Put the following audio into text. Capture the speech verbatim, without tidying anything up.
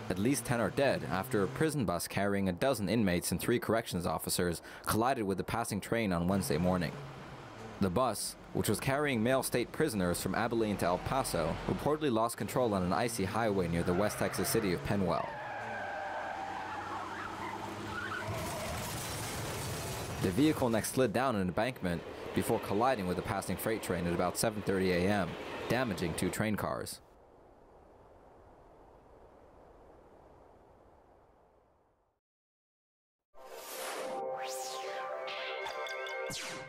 At least ten are dead after a prison bus carrying a dozen inmates and three corrections officers collided with a passing train on Wednesday morning. The bus, which was carrying male state prisoners from Abilene to El Paso, reportedly lost control on an icy highway near the West Texas city of Penwell. The vehicle next slid down an embankment before colliding with a passing freight train at about seven thirty a m, damaging two train cars. You